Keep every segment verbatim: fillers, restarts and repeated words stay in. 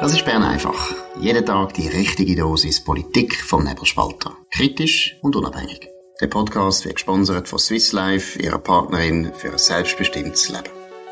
Das ist Bern einfach. Jeden Tag die richtige Dosis Politik vom Nebelspalter. Kritisch und unabhängig. Der Podcast wird gesponsert von Swiss Life, ihrer Partnerin für ein selbstbestimmtes Leben.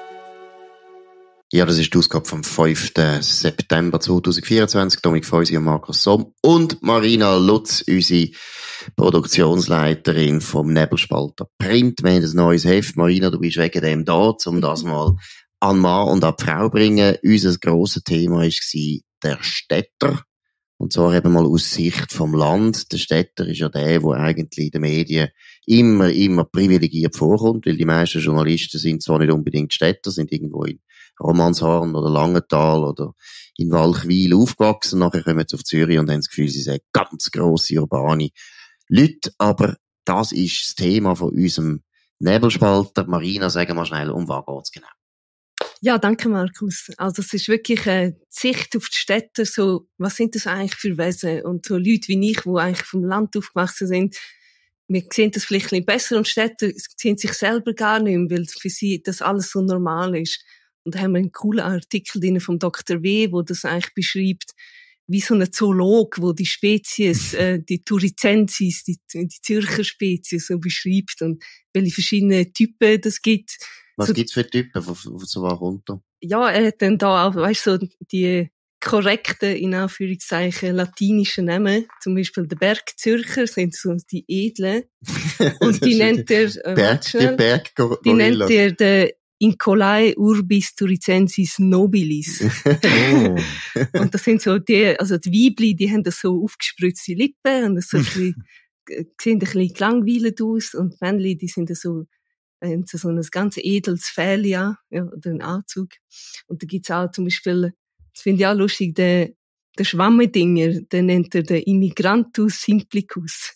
Ja, das ist die Ausgabe vom fünften September zweitausendvierundzwanzig. Dominik Feusi und Markus Somm und Marina Lutz, unsere Produktionsleiterin vom Nebelspalter Print. Wir haben ein neues Heft. Marina, du bist wegen dem da, um das mal an Mann und an die Frau zu bringen. Unser grosses Thema war der Städter. Und zwar eben mal aus Sicht vom Land. Der Städter ist ja der, der eigentlich in den Medien immer, immer privilegiert vorkommt, weil die meisten Journalisten sind zwar nicht unbedingt Städter, sind irgendwo in Romanshorn oder Langenthal oder in Walchwil aufgewachsen. Nachher kommen sie auf Zürich und haben das Gefühl, sie sind ganz grosse urbane Leute. Aber das ist das Thema von unserem Nebelspalter. Marina, sagen wir schnell, um was geht's genau? Ja, danke Markus. Also es ist wirklich eine Sicht auf die Städte, so, was sind das eigentlich für Wesen? Und so Leute wie ich, die eigentlich vom Land aufgewachsen sind, wir sehen das vielleicht ein bisschen besser und Städte sehen sich selber gar nicht mehr, weil für sie das alles so normal ist. Und da haben wir einen coolen Artikel drin vom Doktor W., wo das eigentlich beschreibt, wie so ein Zoolog, wo die Spezies, äh, die Turicensis, die, die Zürcher Spezies so beschreibt und welche verschiedene Typen das gibt. Was so, gibt's für Typen, wo, wo so was runter? Ja, er hat dann da auch, weißt du, so die korrekten, in Anführungszeichen, latinischen Namen. Zum Beispiel der Bergzürcher sind so die Edlen. Und die nennt er, äh, Berg, die Berggorilla. Die nennt er der Incolae Urbis Turicensis Nobilis. Oh. Und das sind so die, also die Weibli, die haben das so aufgespritzte Lippen und das so ein bisschen, sehen ein bisschen gelangweilt aus. Und die Männchen, die sind so, haben so ein ganz edles Fell, ja, oder einen Anzug. Und da gibt's auch zum Beispiel, das finde ich auch lustig, der, der Schwammedinger, den nennt er den Immigrantus Simplicus.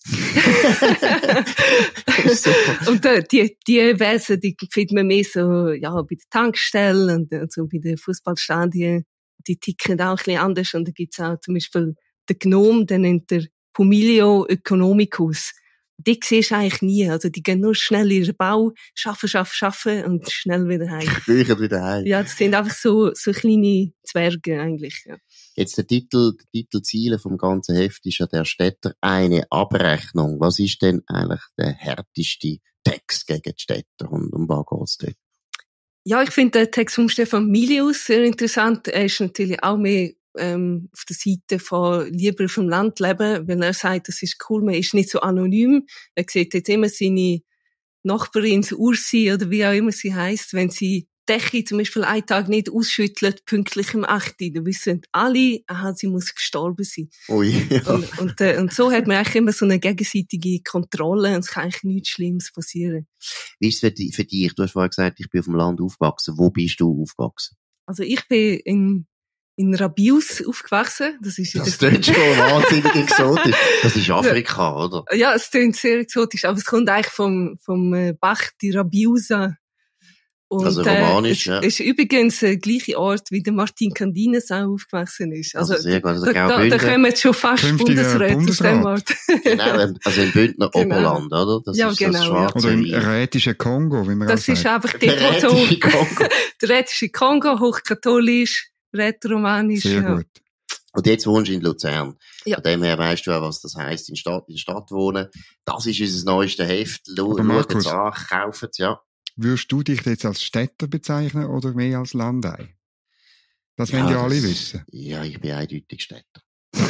Und äh, die, die Wesen, die findet man mehr so, ja, bei den Tankstellen und, und so bei den Fußballstadien. Die ticken auch ein bisschen anders. Und da gibt's auch zum Beispiel den Gnom, den nennt er Pumilio Economicus. Die siehst du eigentlich nie. Also, die gehen nur schnell in ihren Bau, schaffen, schaffen, schaffen und schnell wieder heim. Bücher wieder heim. Ja, das sind einfach so, so kleine Zwerge eigentlich, ja. Jetzt der Titel, der Titelziele vom ganzen Heft ist ja der Städter eine Abrechnung. Was ist denn eigentlich der härteste Text gegen die Städter und um was geht's dort? Ja, ich finde den Text von Stefan Milius sehr interessant. Er ist natürlich auch mehr ähm, auf der Seite von lieber vom Land leben, weil er sagt, das ist cool, man ist nicht so anonym. Er sieht jetzt immer seine Nachbarin, Ursi oder wie auch immer sie heisst, wenn sie Decke zum Beispiel einen Tag nicht ausschüttelt, pünktlich im acht. Da wissen alle, aha, sie muss gestorben sein. Ui, ja. Und, und, äh, und so hat man eigentlich immer so eine gegenseitige Kontrolle und es kann eigentlich nichts Schlimmes passieren. Wie ist es für dich? Für dich? Du hast vorhin gesagt, ich bin auf dem Land aufgewachsen. Wo bist du aufgewachsen? Also ich bin in, in Rabius aufgewachsen. Das ist das klingt schon wahnsinnig exotisch. Das ist Afrika, oder? Ja, es klingt sehr exotisch, aber es kommt eigentlich vom, vom Bach di Rabiusa. Und, also romanisch, äh, ja. Es ist übrigens der gleiche Ort, wie der Martin Candines auch aufgewachsen ist. Also, also sehr gut. Also da, da, da kommen jetzt schon fast Bundesräte aus dem Ort. Genau, also im Bündner Genau. Oberland, oder? Das ja, ist genau, das schwarze Oder im rätischen Kongo, wie man das auch sagt. Das ist einfach der dort, wo so... rätische Kongo. Der rätische Kongo, hochkatholisch, rätoromanisch. Sehr ja. gut. Und jetzt wohnst du in Luzern. Ja. Von dem her weisst du auch, was das heisst, in Stadt, in Stadt wohnen. Das ist unser neuestes Heft. Schaut es an, kauft es, ja. Würdest du dich jetzt als Städter bezeichnen oder mehr als Landei? Das ja, wollen ja das, alle wissen. Ja, ich bin eindeutig Städter.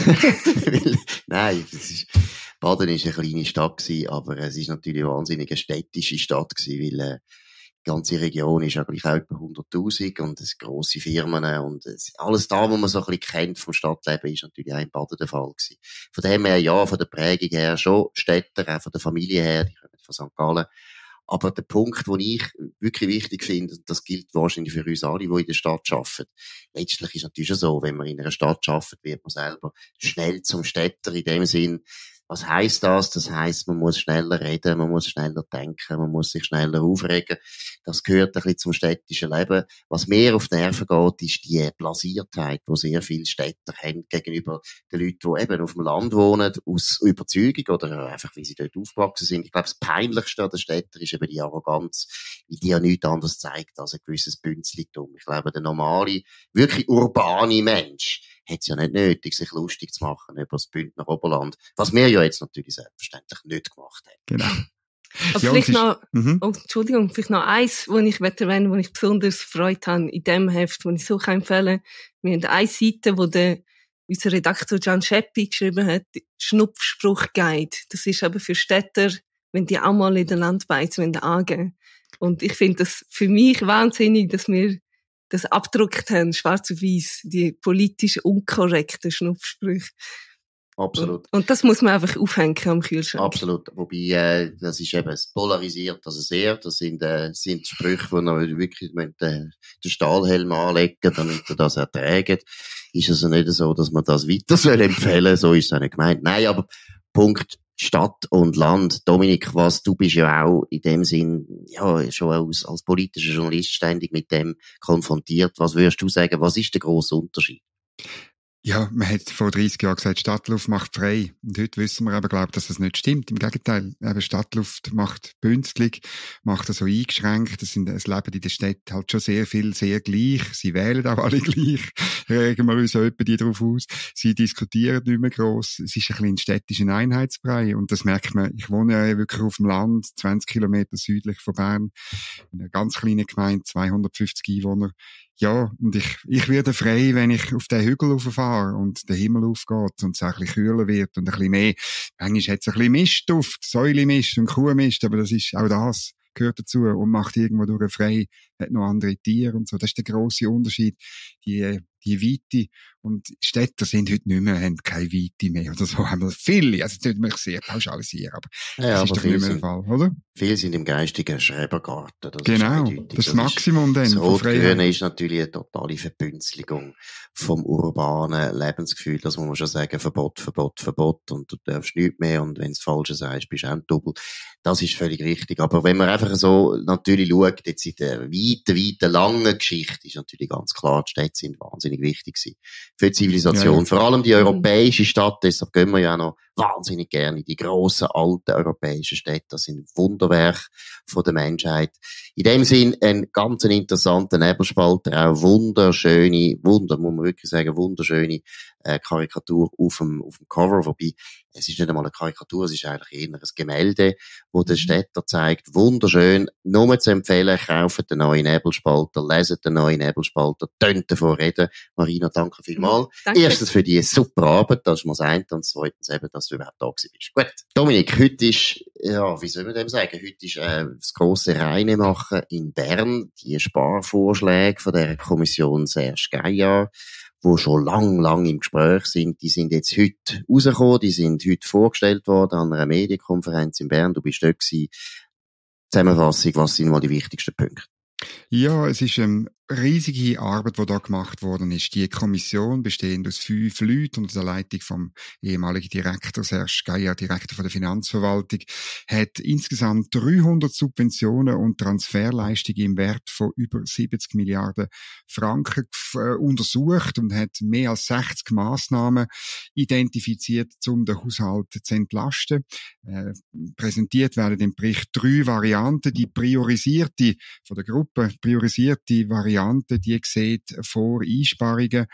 Weil, nein, das ist, Baden war eine kleine Stadt gewesen, aber es ist natürlich eine wahnsinnig eine städtische Stadt gewesen, weil äh, die ganze Region ist ja gleich etwa hunderttausend und es grosse Firmen und es, alles da, was man so ein bisschen kennt vom Stadtleben, ist natürlich auch in Baden der Fall gewesen. Von dem her, ja, von der Prägung her schon Städter, auch von der Familie her, die kommen von Sankt Gallen. Aber der Punkt, den ich wirklich wichtig finde, das gilt wahrscheinlich für uns alle, die in der Stadt arbeiten. Letztlich ist natürlich schon so, wenn man in einer Stadt arbeitet, wird man selber schnell zum Städter in dem Sinn. Was heisst das? Das heisst, man muss schneller reden, man muss schneller denken, man muss sich schneller aufregen. Das gehört ein bisschen zum städtischen Leben. Was mir auf die Nerven geht, ist die Blasiertheit, die sehr viele Städter haben gegenüber den Leuten, die eben auf dem Land wohnen, aus Überzeugung oder einfach, wie sie dort aufgewachsen sind. Ich glaube, das Peinlichste an den Städtern ist eben die Arroganz, weil die ja nichts anderes zeigt als ein gewisses Bünzlitum. Ich glaube, der normale, wirklich urbane Mensch, hat es ja nicht nötig, sich lustig zu machen über das Bündner Oberland. Was wir ja jetzt natürlich selbstverständlich nicht gemacht haben. Genau. Aber Ja, vielleicht ist, noch, mhm. oh, Entschuldigung, vielleicht noch eins, wo ich erwähnen, wo ich besonders Freude habe in dem Heft, wo ich so empfehlen kann. Wir haben eine Seite, wo der, unser Redakteur Gian Scheppi geschrieben hat, Schnupfspruch-Guide. Das ist aber für Städter, wenn die auch mal in den Landbeiz angeben. Und ich finde das für mich wahnsinnig, dass wir das abgedruckt haben, schwarz auf weiß, die politisch unkorrekten Schnupfsprüche. Absolut. Und, und das muss man einfach aufhängen am Kühlschrank. Absolut. Wobei, äh, das ist eben, es polarisiert also sehr. Das sind, äh, sind Sprüche, wo man wirklich den, den Stahlhelm anlegen, damit er das erträgt. Ist also nicht so, dass man das weiter soll empfehlen, so ist es auch nicht gemeint. Nein, aber Punkt Stadt und Land. Dominik, was, du bist ja auch in dem Sinn, ja, schon als, als politischer Journalist ständig mit dem konfrontiert. Was würdest du sagen, was ist der grosse Unterschied? Ja, man hat vor dreißig Jahren gesagt, Stadtluft macht frei. Und heute wissen wir aber, glaube ich, dass das nicht stimmt. Im Gegenteil, eben Stadtluft macht bünzlig, macht also eingeschränkt. Das sind, es leben in der Stadt halt schon sehr viel, sehr gleich. Sie wählen auch alle gleich. Regen wir uns auch etwa die drauf aus. Sie diskutieren nicht mehr gross. Es ist ein bisschen ein städtischer Einheitsbrei. Und das merkt man. Ich wohne ja wirklich auf dem Land, zwanzig Kilometer südlich von Bern. In einer ganz kleinen Gemeinde, zweihundertfünfzig Einwohner. Ja, und ich, ich werde frei, wenn ich auf den Hügel rauffahre und der Himmel aufgeht und es auch ein bisschen kühler wird und ein bisschen mehr. Manchmal hat es ein bisschen Mistduft, Säulemist und Kuhmist, aber das ist, auch das gehört dazu und macht irgendwo durch frei, hat noch andere Tiere und so. Das ist der grosse Unterschied. Die, die Weite. Und Städter sind heute nicht mehr, haben keine Weite mehr oder so. Haben wir viele. Also, das würde mich sehr pauschalisieren, aber ja, das aber ist doch nicht mehr der Fall, oder? Viele sind im geistigen Schrebergarten. Das genau. Ist das, das Maximum dann. Das Rot-Grüne ist natürlich eine totale Verbünzligung vom urbanen Lebensgefühl. Das muss man schon sagen. Verbot, Verbot, Verbot. Und du darfst nichts mehr. Und wenn du das Falsche sagst, bist du auch ein Double. Das ist völlig richtig. Aber wenn man einfach so natürlich schaut, jetzt in der weiten, weiten, langen Geschichte, ist natürlich ganz klar, die Städte sind wahnsinnig wichtig gewesen für die Zivilisation. Ja, ja. Vor allem die europäische Stadt, deshalb gehen wir ja noch wahnsinnig gerne in die grossen, alten europäischen Städte. Das sind Wunderwerke von der Menschheit. In dem Sinn ein ganz interessanter Nebelspalter, auch wunderschöne, wunder, muss man wirklich sagen, wunderschöne äh, Karikatur auf dem, auf dem Cover, wobei es ist nicht einmal eine Karikatur, es ist eigentlich eher ein Gemälde, wo der Städter zeigt, wunderschön, nur zu empfehlen, kauft den neuen Nebelspalter, leset den neuen Nebelspalter, tönt davon reden. Marina, danke vielmals. Danke. Erstens für die super Arbeit, das ist mal das eine, und zweitens eben, dass du überhaupt da gewesen bist. Gut. Dominik, heute ist, ja, wie soll man dem sagen, heute ist äh, das grosse Reine machen in Bern, die Sparvorschläge von der Kommission Serge Gaillard, die schon lang, lang im Gespräch sind, die sind jetzt heute rausgekommen, die sind heute vorgestellt worden an einer Medienkonferenz in Bern. Du bist dort gewesen. Zusammenfassung, was sind mal die wichtigsten Punkte? Ja, es ist eine riesige Arbeit, die da gemacht worden ist. Die Kommission, bestehend aus fünf Leuten unter der Leitung vom ehemaligen Direktor Serge Gaillard, Direktor von der Finanzverwaltung, hat insgesamt dreihundert Subventionen und Transferleistungen im Wert von über siebzig Milliarden Franken äh, untersucht und hat mehr als sechzig Massnahmen identifiziert, um den Haushalt zu entlasten. Äh, präsentiert werden im Bericht drei Varianten. Die priorisierte von der Gruppe, priorisierte Variante, die sieht vor Einsparungen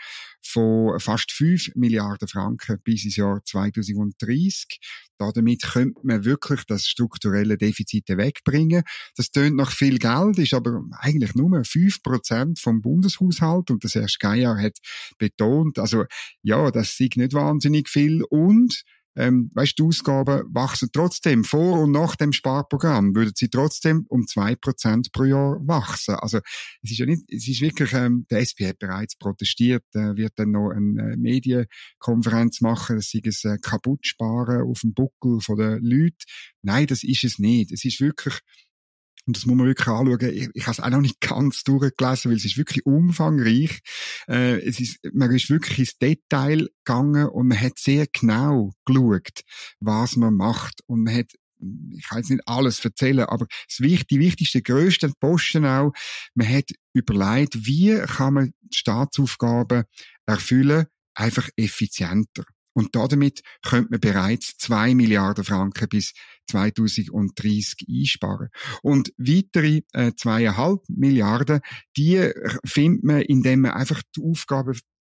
von fast fünf Milliarden Franken bis ins Jahr zweitausenddreißig. Damit könnte man wirklich das strukturelle Defizit wegbringen. Das tönt nach viel Geld, ist aber eigentlich nur fünf Prozent vom Bundeshaushalt. Und der Serge Gaillard hat betont, also ja, das sei nicht wahnsinnig viel. Und Ähm, weißt, die Ausgaben wachsen trotzdem. Vor und nach dem Sparprogramm würden sie trotzdem um zwei Prozent pro Jahr wachsen. Also, es ist ja nicht, es ist wirklich, ähm, der S P hat bereits protestiert, äh, wird dann noch eine äh, Medienkonferenz machen, dass sie es äh, kaputt sparen auf dem Buckel von den Leuten. Nein, das ist es nicht. Es ist wirklich, und das muss man wirklich anschauen. Ich, ich habe es auch noch nicht ganz durchgelesen, weil es ist wirklich umfangreich. Äh, es ist, man ist wirklich ins Detail gegangen und man hat sehr genau geschaut, was man macht. Und man hat, ich kann jetzt nicht alles erzählen, aber das, die wichtigsten, grössten Posten auch, man hat überlegt, wie kann man die Staatsaufgaben erfüllen, einfach effizienter. Und damit könnte man bereits zwei Milliarden Franken bis zweitausenddreißig einsparen. Und weitere äh, zweieinhalb Milliarden, die findet man, indem man einfach die Aufgaben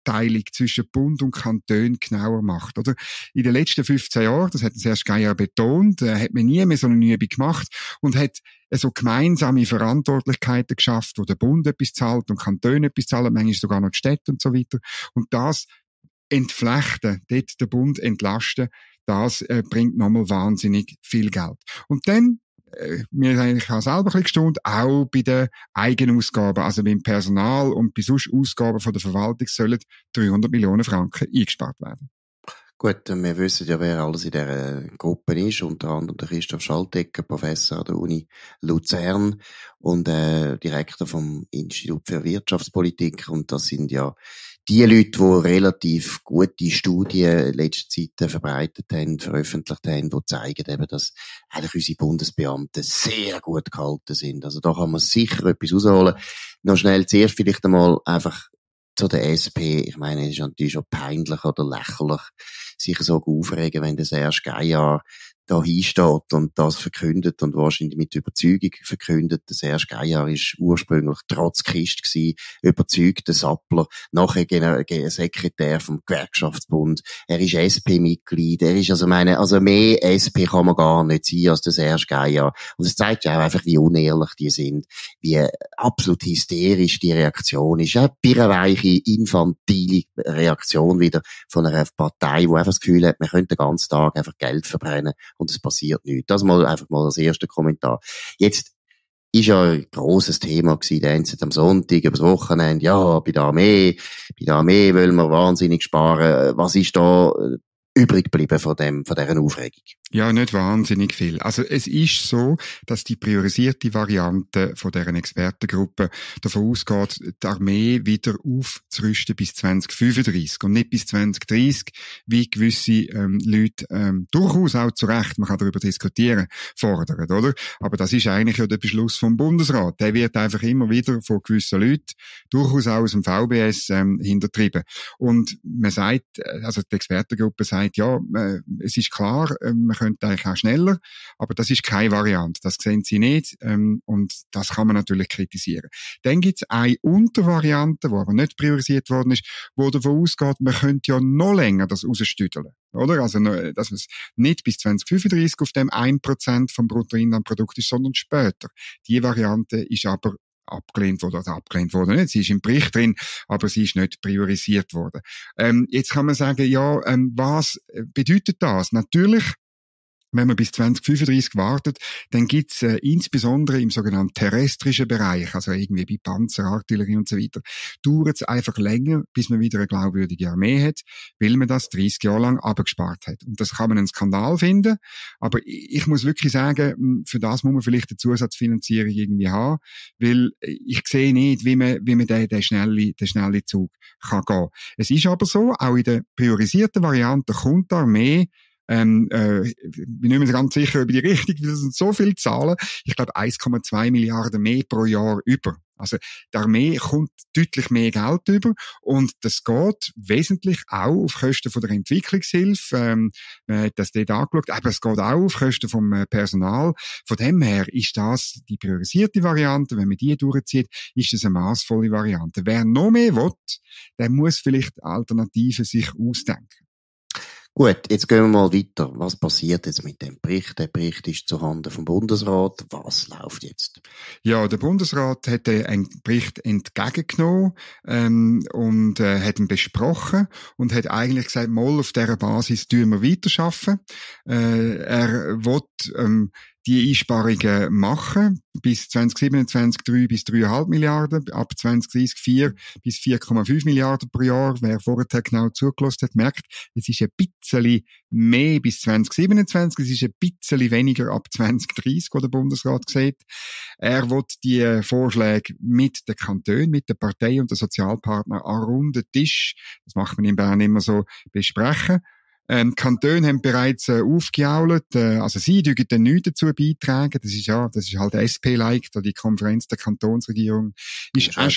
Aufteilung zwischen Bund und Kanton genauer macht, oder? In den letzten fünfzehn Jahren, das hat Serge Gayar betont, äh, hat man nie mehr so eine Übung gemacht und hat so gemeinsame Verantwortlichkeiten geschafft, wo der Bund etwas zahlt und Kanton etwas zahlen, manchmal sogar noch die Städte und so weiter. Und das entflechten, dort den Bund entlasten, das äh, bringt nochmal wahnsinnig viel Geld. Und dann, äh, wir haben eigentlich auch selber ein bisschen gestaunt, auch bei den Eigenausgaben, also beim Personal und bei sonst Ausgaben von der Verwaltung sollen dreihundert Millionen Franken eingespart werden. Gut, wir wissen ja, wer alles in dieser Gruppe ist, unter anderem der Christoph Schaltegger, Professor an der Uni Luzern und äh, Direktor vom Institut für Wirtschaftspolitik. Und das sind ja die Leute, die relativ gute Studien in letzter Zeit verbreitet haben, veröffentlicht haben, die zeigen eben, dass eigentlich unsere Bundesbeamten sehr gut gehalten sind. Also da kann man sicher etwas rausholen. Noch schnell zuerst vielleicht einmal einfach zu der S P. Ich meine, es ist natürlich schon peinlich oder lächerlich, sich so aufregen, wenn der Serge Gayar da hinsteht und das verkündet und wahrscheinlich mit Überzeugung verkündet. Der Serge Gayar ist ursprünglich Trotzkist gewesen, überzeugter Sappler, nachher Sekretär vom Gewerkschaftsbund. Er ist S P-Mitglied. Er ist also meine, also mehr S P kann man gar nicht sein als der Serge Gayar. Und es zeigt ja auch einfach, wie unehrlich die sind, wie absolut hysterisch die Reaktion ist. Eine birrenweiche, infantile Reaktion wieder von einer Partei, die einfach das Gefühl hat, man könnte den ganzen Tag einfach Geld verbrennen und es passiert nichts. Das mal einfach mal als erster Kommentar. Jetzt ist ja ein grosses Thema gewesen, der N Z am Sonntag, übers Wochenende, ja, bei der Armee, bei der Armee wollen wir wahnsinnig sparen. Was ist da übrig geblieben von dem, von dieser Aufregung? Ja, nicht wahnsinnig viel. Also es ist so, dass die priorisierte Variante von deren Expertengruppe davon ausgeht, die Armee wieder aufzurüsten bis zwanzig fünfunddreissig und nicht bis zwanzig dreissig, wie gewisse ähm, Leute ähm, durchaus auch zu Recht, man kann darüber diskutieren, fordern, oder? Aber das ist eigentlich ja der Beschluss vom Bundesrat. Der wird einfach immer wieder von gewissen Leuten, durchaus auch aus dem V B S, ähm, hintertrieben. Und man sagt, also die Expertengruppe sagt, ja, äh, es ist klar, äh, man könnte eigentlich auch schneller, aber das ist keine Variante. Das sehen sie nicht, ähm, und das kann man natürlich kritisieren. Dann gibt es eine Untervariante, die aber nicht priorisiert worden ist, wo davon ausgeht, man könnte ja noch länger das rausstüdeln, oder? Also, dass es nicht bis zwanzig fünfunddreissig auf dem ein Prozent vom Bruttoinlandprodukt ist, sondern später. Die Variante ist aber abgelehnt worden, oder abgelehnt worden nicht. Sie ist im Bericht drin, aber sie ist nicht priorisiert worden. Ähm, jetzt kann man sagen, ja, ähm, was bedeutet das? Natürlich, wenn man bis zwanzig fünfunddreissig wartet, dann gibt's äh, insbesondere im sogenannten terrestrischen Bereich, also irgendwie bei Panzer, Artillerie und so weiter, dauert es einfach länger, bis man wieder eine glaubwürdige Armee hat, weil man das dreißig Jahre lang abgespart hat. Und das kann man einen Skandal finden, aber ich muss wirklich sagen, für das muss man vielleicht eine Zusatzfinanzierung irgendwie haben, weil ich sehe nicht, wie man, wie man den, den schnellen, den schnellen Zug kann gehen. Es ist aber so, auch in der priorisierten Variante kommt die Armee, Ähm, äh, ich bin nicht mehr ganz sicher über die Richtung, weil das sind so viele Zahlen. Ich glaube, eins Komma zwei Milliarden mehr pro Jahr über. Also, die Armee kommt deutlich mehr Geld über und das geht wesentlich auch auf Kosten von der Entwicklungshilfe. Ähm, man hat das dort angeschaut, aber es geht auch auf Kosten vom Personal. Von dem her ist das die priorisierte Variante. Wenn man die durchzieht, ist das eine massvolle Variante. Wer noch mehr will, der muss vielleicht Alternativen sich ausdenken. Gut, jetzt gehen wir mal weiter. Was passiert jetzt mit dem Bericht? Der Bericht ist zuhanden vom Bundesrat. Was läuft jetzt? Ja, der Bundesrat hat einen Bericht entgegengenommen ähm, und äh, hat ihn besprochen und hat eigentlich gesagt, mal auf dieser Basis tun wir weiterarbeiten. Äh, er will ähm, die Einsparungen machen, bis zwanzig siebenundzwanzig drei bis drei Komma fünf Milliarden, ab zwanzig dreißig vier bis vier Komma fünf Milliarden pro Jahr. Wer vorher genau zugelassen hat, merkt, es ist ein bisschen mehr bis zwanzig siebenundzwanzig, es ist ein bisschen weniger ab zwanzig dreißig, was der Bundesrat sieht. Er will die Vorschläge mit den Kantonen, mit den Parteien und den Sozialpartnern an runden Tisch, das macht man in Bern immer so, besprechen. Ähm, Kantone haben bereits äh, aufgejault, äh, also sie dürfen dann nichts dazu beitragen, das ist ja, das ist halt S P-like, da die Konferenz der Kantonsregierung ist auch schon,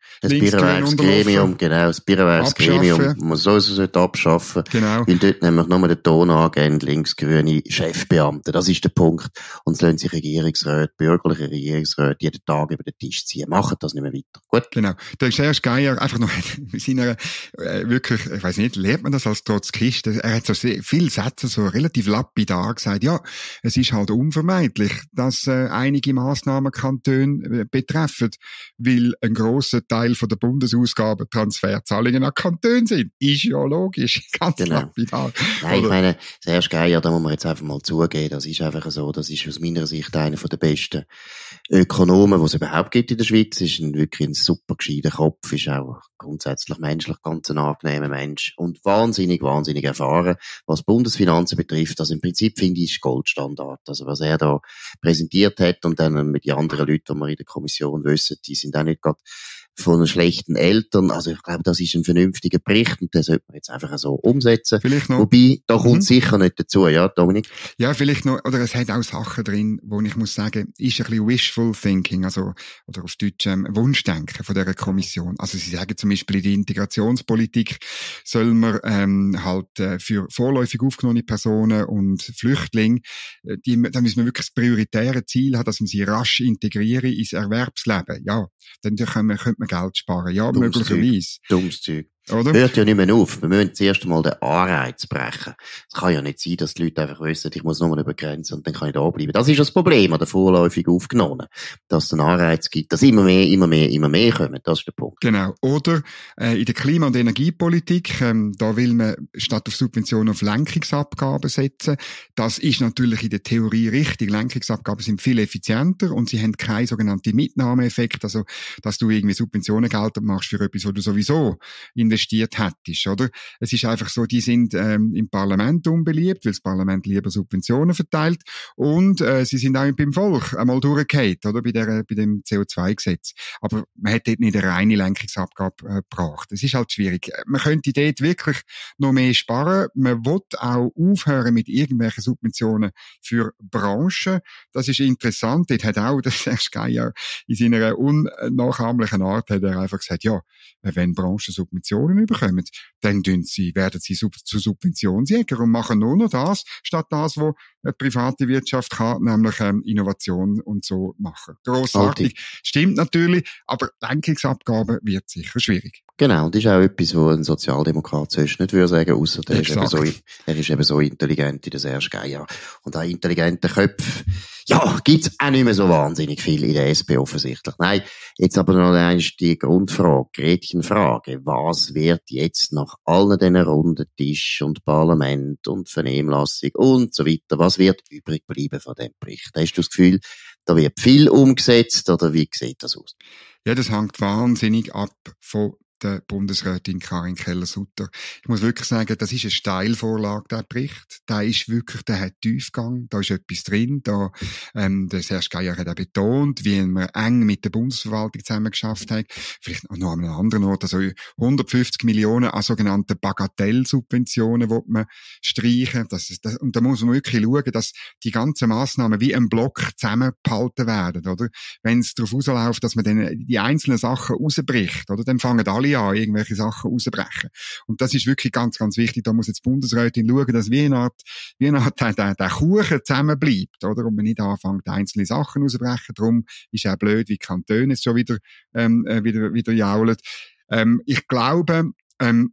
Das Birrenwerksgremium, genau, das Birrenwerksgremium, man sowieso sollte abschaffen. Genau. Weil dort nämlich nur den Ton angeben, linksgrüne Chefbeamte. Das ist der Punkt. Und es lassen sich Regierungsräte, bürgerliche Regierungsräte jeden Tag über den Tisch ziehen. Machen das nicht mehr weiter. Gut. Genau. Der Serge Geier, einfach noch in seiner, äh, wirklich, ich weiss nicht, lernt man das als Trotzkist? Er hat so sehr, viele Sätze so relativ lapidar gesagt, ja, es ist halt unvermeidlich, dass äh, einige Massnahmen Kantone äh, betreffen, weil ein grosser Teil von der Bundesausgaben Transferzahlungen an Kantone sind. Ist ja logisch, ganz genau. lapidar. Nein, ich meine, Serge Geier, da muss man jetzt einfach mal zugeben, das ist einfach so, das ist aus meiner Sicht einer der besten Ökonomen, die es überhaupt gibt in der Schweiz, ist ein wirklich ein super gescheiter Kopf, ist auch grundsätzlich menschlich ganz ein angenehmer Mensch und wahnsinnig, wahnsinnig erfahren, was Bundesfinanzen betrifft. Also im Prinzip finde ich, ist Goldstandard. Also was er da präsentiert hat und dann mit den anderen Leuten, die wir in der Kommission wissen, die sind auch nicht gerade von schlechten Eltern. Also ich glaube, das ist ein vernünftiger Bericht und den sollte man jetzt einfach so umsetzen. Vielleicht noch. Wobei, da kommt mhm. sicher nicht dazu, ja, Dominik? Ja, vielleicht noch, oder es hat auch Sachen drin, wo ich muss sagen, ist ein bisschen wishful thinking, also, oder auf Deutsch ähm, Wunschdenken von dieser Kommission. Also sie sagen zum Beispiel, in der Integrationspolitik soll man ähm, halt äh, für vorläufig aufgenommene Personen und Flüchtlinge, äh, die, da müssen wir wirklich das prioritäre Ziel haben, dass man sie rasch integrieren ins Erwerbsleben. Ja, dann können wir, könnte man Geld sparen. Ja, Dummes möglicherweise. Zeug. Dummes Zeug. Oder? Hört ja nicht mehr auf. Wir müssen zuerst einmal den Anreiz brechen. Es kann ja nicht sein, dass die Leute einfach wissen, ich muss nur über die Grenze und dann kann ich da bleiben. Das ist das Problem an der vorläufig Aufgenommen. Dass es einen Anreiz gibt, dass immer mehr, immer mehr, immer mehr kommen. Das ist der Punkt. Genau. Oder äh, in der Klima- und Energiepolitik, ähm, da will man statt auf Subventionen auf Lenkungsabgaben setzen. Das ist natürlich in der Theorie richtig. Lenkungsabgaben sind viel effizienter und sie haben keinen sogenannten Mitnahmeeffekt, also dass du irgendwie Subventionen geltend machst für etwas, wo du sowieso investiert hättest, oder? Es ist einfach so, die sind ähm, im Parlament unbeliebt, weil das Parlament lieber Subventionen verteilt und äh, sie sind auch beim Volk einmal durchgefallen, oder? Bei, der, bei dem C O zwei Gesetz. Aber man hat dort nicht eine reine Lenkungsabgabe äh, gebracht. Es ist halt schwierig. Man könnte dort wirklich noch mehr sparen. Man will auch aufhören mit irgendwelchen Subventionen für Branchen. Das ist interessant. Dort hat auch der Serge Geier in seiner unnachahmlichen Art hat er einfach gesagt, ja, wenn Branchen Subventionen bekommen, dann sie, werden sie sub- zu Subventionsjäger und machen nur noch das, statt das, was eine private Wirtschaft kann, nämlich ähm, Innovation und so machen. Grossartig. Okay. Stimmt natürlich, aber Lenkungsabgaben wird sicher schwierig. Genau, und das ist auch etwas, was ein Sozialdemokrat sonst nicht würde sagen, ausser er ist, eben so, er ist eben so intelligent in der Serge Geier. Und auch intelligente Köpfe, ja, gibt's auch nicht mehr so wahnsinnig viel in der S P offensichtlich. Nein, jetzt aber noch einmal die Grundfrage, Gretchenfrage. Was wird jetzt nach allen diesen Runden Tisch und Parlament und Vernehmlassung und so weiter, was wird übrig bleiben von dem Bericht? Hast du das Gefühl, da wird viel umgesetzt oder wie sieht das aus? Ja, das hängt wahnsinnig ab von der Bundesrätin Karin Keller-Sutter. Ich muss wirklich sagen, das ist eine Steilvorlage, der Bericht. Der ist wirklich, der hat Tiefgang, da ist etwas drin, da, ähm, der Serge Geier hat auch betont, wie wir eng mit der Bundesverwaltung zusammen geschafft haben. Vielleicht noch an einem anderen Ort, also hundertfünfzig Millionen an sogenannten Bagatellsubventionen, die man streichen. Das ist, das, und da muss man wirklich schauen, dass die ganzen Massnahmen wie ein Block zusammengehalten werden, oder? Wenn es darauf rausläuft, dass man dann die einzelnen Sachen rausbricht, oder? Dann fangen alle an, irgendwelche Sachen rausbrechen. Und das ist wirklich ganz, ganz wichtig. Da muss jetzt die Bundesrätin schauen, dass wie eine Art, wie eine Art der, der, der Kuchen zusammenbleibt, oder? Und man nicht anfängt, einzelne Sachen rauszubrechen. Darum ist auch blöd, wie die Kantone es schon wieder, ähm, wieder, wieder jaulen. Ähm, ich glaube, ähm,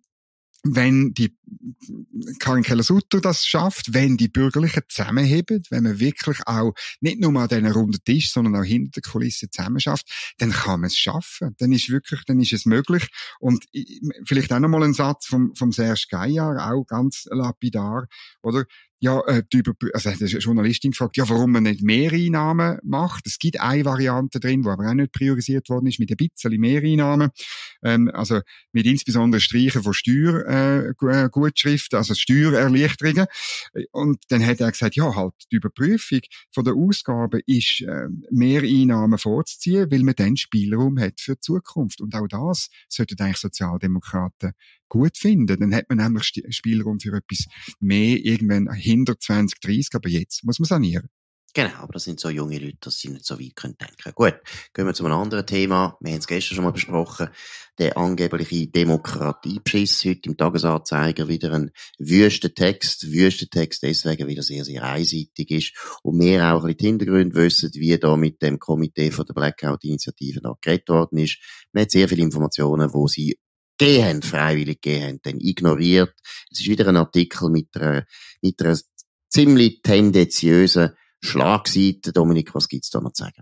wenn die Karin Keller-Sutter das schafft, wenn die Bürgerlichen zusammenheben, wenn man wirklich auch nicht nur an diesen runden Tisch, sondern auch hinter der Kulisse zusammen schafft, dann kann man es schaffen. Dann ist wirklich, dann ist es möglich. Und vielleicht auch nochmal ein Satz vom, vom Serge Geier, auch ganz lapidar, oder? Ja, äh, die Über- also hat eine Journalistin gefragt, ja, warum man nicht Mehreinnahmen macht. Es gibt eine Variante drin, die aber auch nicht priorisiert worden ist, mit ein bisschen Mehreinnahmen. Ähm, also mit insbesondere Streichen von Steuergutschriften, äh, also Steuererleichterungen. Und dann hat er gesagt, ja, halt, die Überprüfung von der Ausgaben ist, äh, Mehreinnahmen vorzuziehen, weil man dann Spielraum hat für die Zukunft. Und auch das sollten eigentlich Sozialdemokraten gut finden. Dann hat man nämlich Spielraum für etwas mehr irgendwann hinter zwanzig dreißig, aber jetzt muss man sanieren. Genau, aber das sind so junge Leute, dass sie nicht so weit können denken. Gut, gehen wir zu einem anderen Thema. Wir haben es gestern schon mal besprochen. Der angebliche Demokratiebeschiss, heute im Tagesanzeiger wieder ein wüster Text. Wüster Text deswegen, weil er sehr, sehr einseitig ist. Und wir auch ein bisschen die Hintergründe wissen, wie da mit dem Komitee von der Blackout-Initiative noch geredet worden ist. Man hat sehr viele Informationen, wo sie gegeben haben, freiwillig gegeben haben, dann ignoriert. Es ist wieder ein Artikel mit einer, mit einer ziemlich tendenziösen Schlagseite. Dominik, was gibt's da noch zu sagen?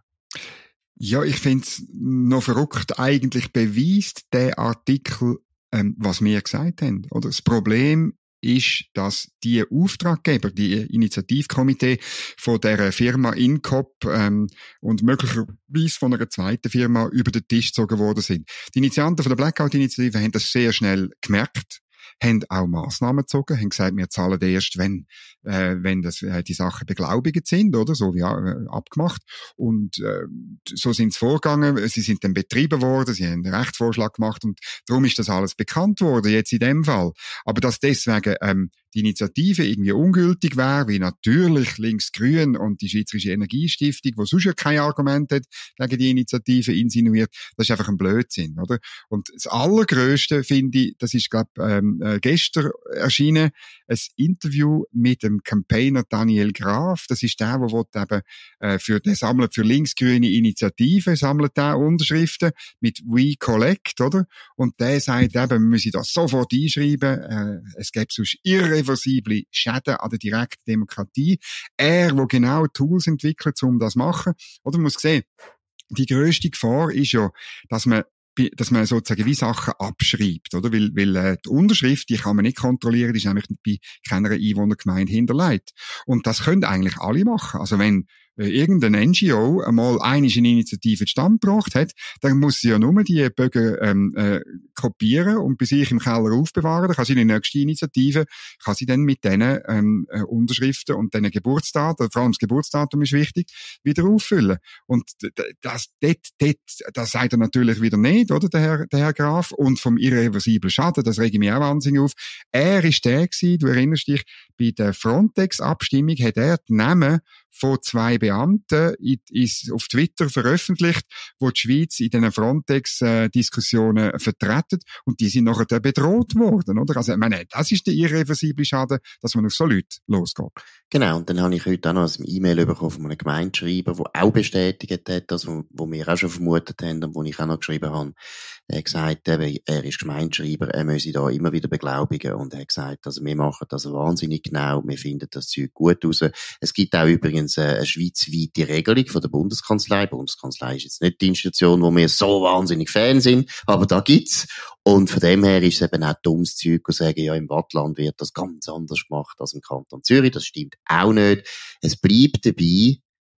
Ja, ich find's noch verrückt. Eigentlich beweist der Artikel, ähm, was wir gesagt haben. Oder das Problem ist, dass die Auftraggeber, die Initiativkomitee von der Firma Incop ähm, und möglicherweise von einer zweiten Firma über den Tisch gezogen worden sind. Die Initianten von der Blackout-Initiative haben das sehr schnell gemerkt, haben auch Massnahmen gezogen, haben gesagt, wir zahlen erst, wenn, äh, wenn das, äh, die Sachen beglaubigt sind, oder? So wie äh, abgemacht. Und, äh, so sind sie vorgegangen. Sie sind dann betrieben worden, sie haben einen Rechtsvorschlag gemacht und darum ist das alles bekannt worden, jetzt in dem Fall. Aber dass deswegen, ähm, die Initiative irgendwie ungültig wäre, wie natürlich Linksgrün und die Schweizerische Energiestiftung, wo sonst ja kein Argument hat gegen die Initiative insinuiert, das ist einfach ein Blödsinn, oder? Und das Allergrößte finde ich, das ist, glaube ähm, äh, gestern erschienen, ein Interview mit dem Campaigner Daniel Graf. Das ist der, der eben äh, für der sammelt für linksgrüne Initiative, sammelt der Unterschriften mit We Collect, oder? Und der sagt eben, wir müssen das sofort einschreiben, äh, es gäbe sonst irreversible Schäden an der direkten Demokratie. Er, der genau Tools entwickelt, um das zu machen. Oder man muss sehen, die grösste Gefahr ist ja, dass man dass man sozusagen wie Sachen abschreibt, oder? Weil, weil äh, die Unterschrift, die kann man nicht kontrollieren, die ist nämlich bei keiner Einwohnergemeinde hinterlegt. Und das können eigentlich alle machen. Also wenn äh, irgendein N G O einmal eine Initiative zustande gebracht hat, dann muss sie ja nur die Bögen ähm, äh, kopieren und bei sich im Keller aufbewahren. Dann kann sie die nächste Initiative, kann sie dann mit diesen ähm, äh, Unterschriften und diesen Geburtsdaten, vor allem das Geburtsdatum ist wichtig, wieder auffüllen. Und das, das, das, das sagt er natürlich wieder nicht, oder, der Herr, der Herr Graf. Und vom irreversiblen Schaden, das rege ich mich auch wahnsinnig auf. Er ist der gewesen, du erinnerst dich, bei der Frontex-Abstimmung hat er die Namen von zwei Beamten ist auf Twitter veröffentlicht, wo die Schweiz in diesen Frontex-Diskussionen vertreten und die sind nachher bedroht worden, oder? Also, ich meine, das ist der irreversible Schaden, dass man auf so Leute losgeht. Genau, und dann habe ich heute auch noch ein E-Mail bekommen von einem Gemeindeschreiber, der auch bestätigt hat, das, was wir auch schon vermutet haben und wo ich auch noch geschrieben habe. Er hat gesagt, er ist Gemeindeschreiber, er müsse da immer wieder beglaubigen und er hat gesagt, also wir machen das wahnsinnig genau, wir finden das Zeug gut raus. Es gibt auch übrigens eine schweizweite Regelung von der Bundeskanzlei. Die Bundeskanzlei ist jetzt nicht die Institution, wo wir so wahnsinnig Fan sind, aber da gibt's. Und von dem her ist es eben auch dummes Zeug, zu sagen, ja, im Waadtland wird das ganz anders gemacht als im Kanton Zürich. Das stimmt auch nicht. Es bleibt dabei,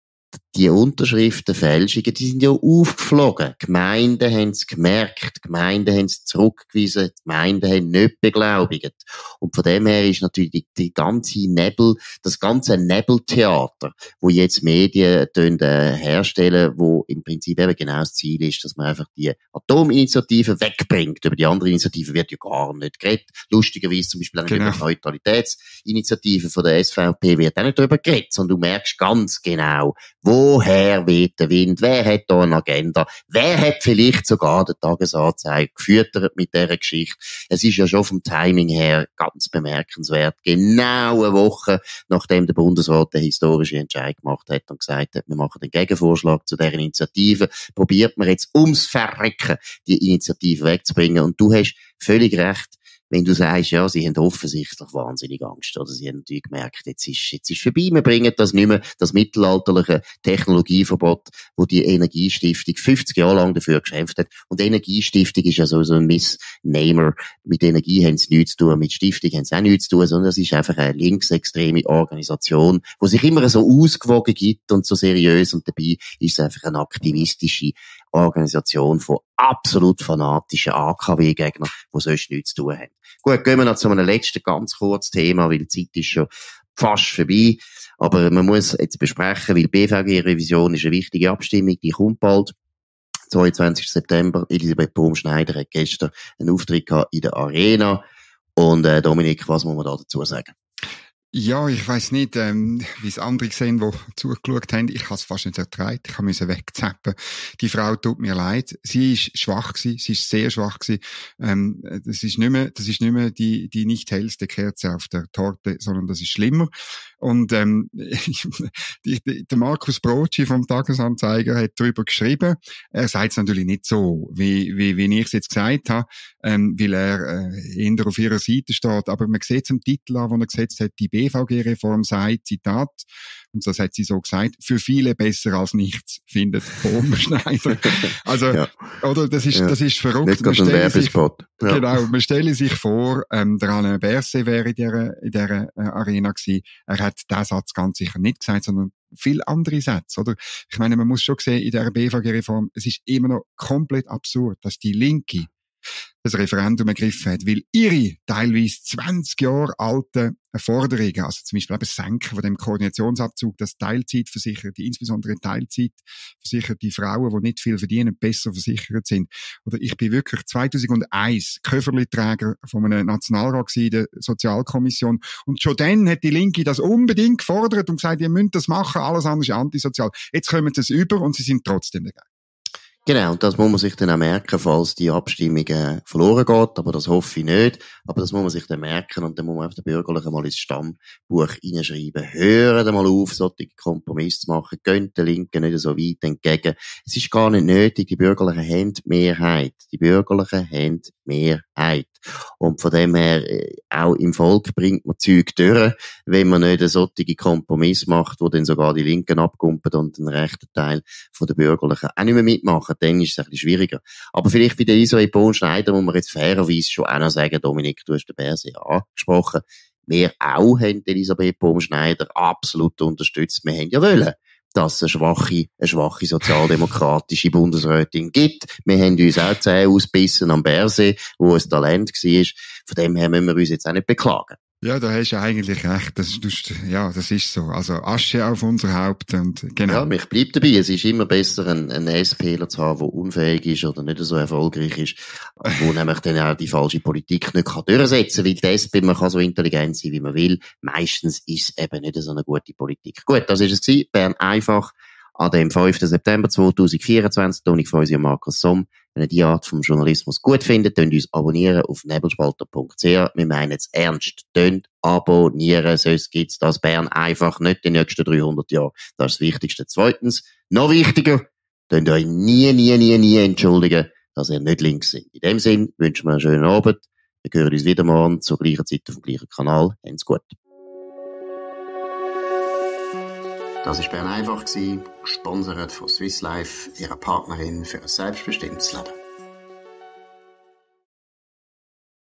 die Unterschriftenfälschungen, die sind ja aufgeflogen. Die Gemeinden haben es gemerkt, die Gemeinden haben es zurückgewiesen, die Gemeinden haben nicht beglaubigt. Und von dem her ist natürlich die, die ganze Nebel, das ganze Nebeltheater, wo jetzt Medien äh, herstellen, wo im Prinzip eben genau das Ziel ist, dass man einfach die Atominitiative wegbringt. Über die andere Initiative wird ja gar nicht geredet. Lustigerweise zum Beispiel genau. Über die Neutralitätsinitiative von der S V P wird auch nicht darüber geredet, sondern du merkst ganz genau, woher weht der Wind? Wer hat da eine Agenda? Wer hat vielleicht sogar den Tagesanzeiger gefüttert mit dieser Geschichte? Es ist ja schon vom Timing her ganz bemerkenswert. Genau eine Woche, nachdem der Bundesrat den historischen Entscheid gemacht hat und gesagt hat, wir machen den Gegenvorschlag zu dieser Initiative, probiert man jetzt ums Verrecken, die Initiative wegzubringen. Und du hast völlig recht, wenn du sagst, ja, sie haben offensichtlich wahnsinnig Angst, oder sie haben natürlich gemerkt, jetzt ist, jetzt ist vorbei, wir bringen das nicht mehr, das mittelalterliche Technologieverbot, wo die Energiestiftung fünfzig Jahre lang dafür geschäft hat. Und die Energiestiftung ist ja so, so ein Misnomer. Mit Energie haben sie nichts zu tun, mit Stiftung haben sie auch nichts zu tun, sondern es ist einfach eine linksextreme Organisation, die sich immer so ausgewogen gibt und so seriös, und dabei ist es einfach eine aktivistische Organisation von absolut fanatischen A K W-Gegnern, die sonst nichts zu tun haben. Gut, gehen wir noch zu einem letzten ganz kurzes Thema, weil die Zeit ist schon fast vorbei. Aber man muss jetzt besprechen, weil die B V G-Revision ist eine wichtige Abstimmung, die kommt bald. zweiundzwanzigsten September. Elisabeth Baumschneider hat gestern einen Auftritt gehabt in der Arena. Und äh, Dominik, was muss man da dazu sagen? Ja, ich weiss nicht, ähm, wie es andere sehen, die zugeschaut haben. Ich habe es fast nicht ertragen. Ich musste wegzappen. Die Frau tut mir leid. Sie ist schwach gewesen. Sie ist sehr schwach gewesen. Ähm, das ist nicht mehr, das ist nicht mehr die, die nicht hellste Kerze auf der Torte, sondern das ist schlimmer. Und, ähm, die, die, der Markus Brotschi vom Tagesanzeiger hat darüber geschrieben. Er sagt es natürlich nicht so, wie, wie, wie ich es jetzt gesagt habe, ähm, weil er, äh, eher auf ihrer Seite steht. Aber man sieht es am Titel an, wo er gesetzt hat, die B V G-Reform sei, Zitat, und das hat sie so gesagt, für viele besser als nichts, findet Baumschneider. Also, ja. Oder, das ist, ja. das ist verrückt. Nicht gerade ein Werbespot. Ja. Genau, man stelle sich vor, ähm, der Alain Berset wäre in dieser, in dieser äh, Arena gewesen. Er hat diesen Satz ganz sicher nicht gesagt, sondern viele andere Sätze, oder? Ich meine, man muss schon sehen, in dieser B V G-Reform, es ist immer noch komplett absurd, dass die Linke das Referendum ergriffen hat, weil ihre teilweise zwanzig Jahre alte Forderungen, also zum Beispiel das Senken von dem Koordinationsabzug, dass Teilzeitversicherte, insbesondere Teilzeitversicherte Frauen, die nicht viel verdienen, besser versichert sind. Oder ich bin wirklich zweitausendeins Köfferli-Träger von einem Nationalrat gewesen, der Sozialkommission, und schon dann hat die Linke das unbedingt gefordert und gesagt, ihr müsst das machen, alles andere ist antisozial. Jetzt kommen sie es über und sie sind trotzdem dagegen. Genau, und das muss man sich dann auch merken, falls die Abstimmung äh, verloren geht, aber das hoffe ich nicht. Aber das muss man sich dann merken und dann muss man auf den Bürgerlichen mal ins Stammbuch reinschreiben. Hören mal auf, solche Kompromisse zu machen, gehen den Linken nicht so weit entgegen. Es ist gar nicht nötig, die Bürgerlichen haben die Mehrheit. Die Bürgerlichen haben die Mehrheit. Und von dem her, äh, auch im Volk bringt man Zeug durch, wenn man nicht einen solchen Kompromiss macht, wo dann sogar die Linken abkumpen und den rechten Teil von der Bürgerlichen auch nicht mehr mitmachen. Dann ist es ein bisschen schwieriger. Aber vielleicht bei der Israel Baumschneider muss man jetzt fairerweise schon auch noch sagen, Dominik, du hast den Berset angesprochen. Wir auch haben Elisabeth Baumschneider absolut unterstützt. Wir haben ja wollen, dass es eine schwache, eine schwache sozialdemokratische Bundesrätin gibt. Wir haben uns auch Zähne ausgebissen am Berset, wo ein Talent war. Von dem her müssen wir uns jetzt auch nicht beklagen. Ja, da hast du eigentlich recht. Das, du, ja, das ist so. Also Asche auf unser Haupt und genau. Ja, mich bleibt dabei. Es ist immer besser, einen, einen SPler zu haben, der unfähig ist oder nicht so erfolgreich ist, wo nämlich dann auch die falsche Politik nicht kann durchsetzen kann, weil die S P, man kann so intelligent sein, wie man will. Meistens ist es eben nicht so eine gute Politik. Gut, das ist es gewesen. Bern einfach an dem fünften September zweitausendvierundzwanzig. Toni Freusi und Markus Somm. Wenn ihr die Art vom Journalismus gut findet, könnt ihr uns abonnieren auf nebelspalter punkt c h. Wir meinen es ernst. Könnt abonnieren, sonst gibt's das Bern einfach nicht die nächsten dreihundert Jahre. Das ist das Wichtigste. Zweitens, noch wichtiger, könnt ihr euch nie, nie, nie, nie entschuldigen, dass ihr nicht links sind. In dem Sinn wünschen wir einen schönen Abend. Wir hören uns wieder morgen zur gleichen Zeit auf dem gleichen Kanal. Habt's gut. Das war Bern einfach, gesponsert von Swiss Life, ihrer Partnerin für ein selbstbestimmtes Leben.